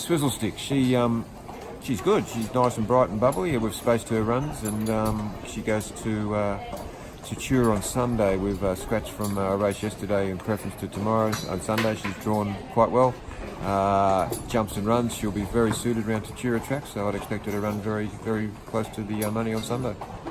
Swizzle Stick. She's good. She's nice and bright and bubbly. We've spaced her runs, and she goes to Tour on Sunday. We've scratched from a race yesterday in preference to tomorrow. On Sunday, she's drawn quite well. Jumps and runs. She'll be very suited around Tour track, so I'd expect her to run very, very close to the money on Sunday.